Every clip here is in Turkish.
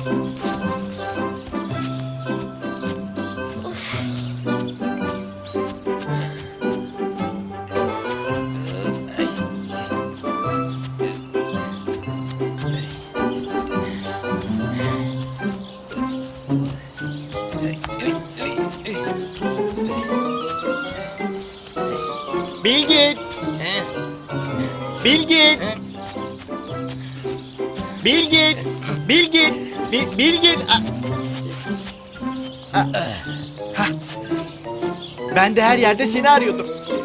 Bilgin! Bilgin! Bilgin! Bilgin! Bilgin! Ben de her yerde seni arıyordum.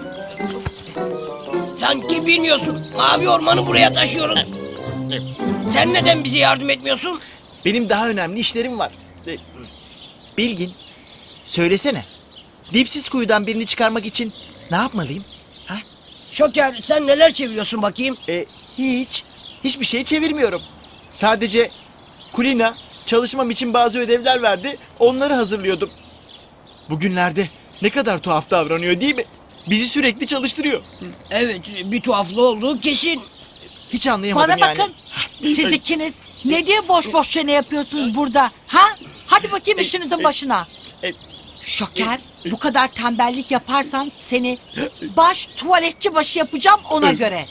Sanki bilmiyorsun. Mavi ormanı buraya taşıyoruz. Sen neden bize yardım etmiyorsun? Benim daha önemli işlerim var. Bilgin, söylesene. Dipsiz kuyudan birini çıkarmak için ne yapmalıyım? Ha? Şoker, sen neler çeviriyorsun bakayım? Hiçbir şey çevirmiyorum. Sadece Kulina çalışmam için bazı ödevler verdi, onları hazırlıyordum. Bugünlerde ne kadar tuhaf davranıyor değil mi? Bizi sürekli çalıştırıyor. Evet, bir tuhaflığı olduğu kesin. Hiç anlayamadım Bana yani. bakın. Siz ikiniz ne diye boş boş çene yapıyorsunuz burada? Ha? Hadi bakayım işinizin başına. Şoker, bu kadar tembellik yaparsan seni tuvaletçi başı yapacağım ona göre.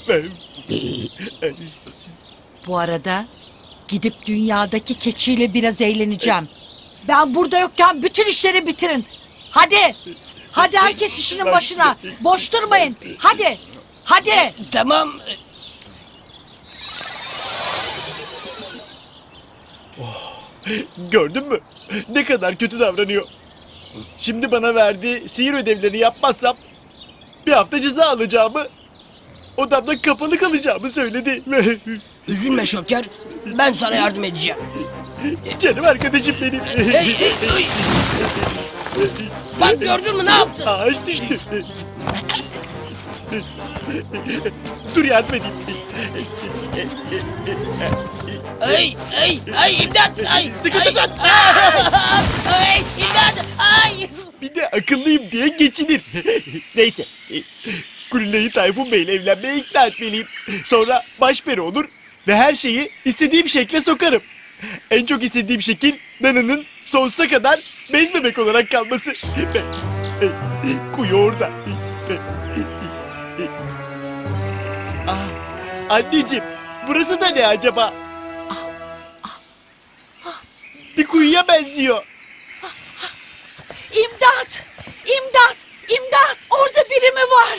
Bu arada gidip dünyadaki keçiyle biraz eğleneceğim. Ben burada yokken bütün işleri bitirin. Hadi. Hadi herkes işinin başına. Boş durmayın. Hadi. Hadi. Tamam. Gördün mü? Ne kadar kötü davranıyor. Şimdi bana verdiği sihir ödevlerini yapmazsam bir hafta ceza alacağımı, odamda kapalı kalacağımı söyledi. Üzülme Şoker. Ben sana yardım edeceğim. Canım arkadaşım benim. Bak gördün mü ne yaptın? Ağaç düştü. Dur yardım edeyim. Ay imdat. Ay. Sıkı tutun. Ay imdat. Ay. Bir de akıllıyım diye geçinir. Neyse. Kulina'yı Tayfun Bey'le evlenmeye ikna etmeliyim. Sonra başperi olur ve her şeyi istediğim şekle sokarım. En çok istediğim şekil Nana'nın sonsuza kadar bez bebek olarak kalması. Kuyu orada. Anneciğim, burası da ne acaba? Bir kuyuya benziyor. İmdat! İmdat! İmdat! Orada biri mi var?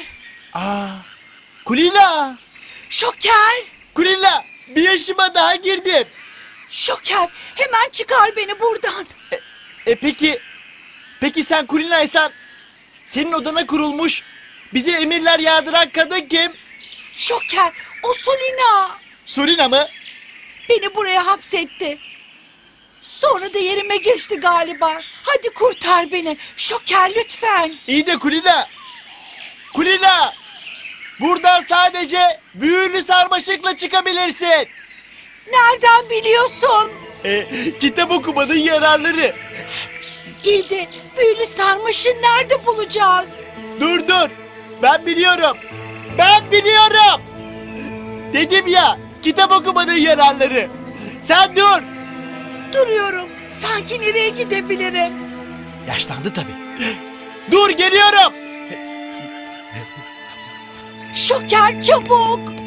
Kulina! Şoker! Kulina! Bir yaşıma daha girdim. Şoker! Hemen çıkar beni buradan. Peki sen Kulina'ysan senin odana kurulmuş bize emirler yağdıran kadın kim? Şoker! O Sulina! Sulina mı? Beni buraya hapsetti. Sonra da yerime geçti galiba. Hadi kurtar beni. Şoker lütfen. İyi de Kulina! Kulina! Buradan sadece büyülü sarmaşıkla çıkabilirsin. Nereden biliyorsun? Kitap okumanın yararları. İyi de büyülü sarmaşı nerede bulacağız? Dur. Ben biliyorum. Dedim ya, kitap okumanın yararları. Sen dur. Duruyorum. Sanki nereye gidebilirim? Yaşlandı tabii. Dur, geliyorum. Şoker çabuk.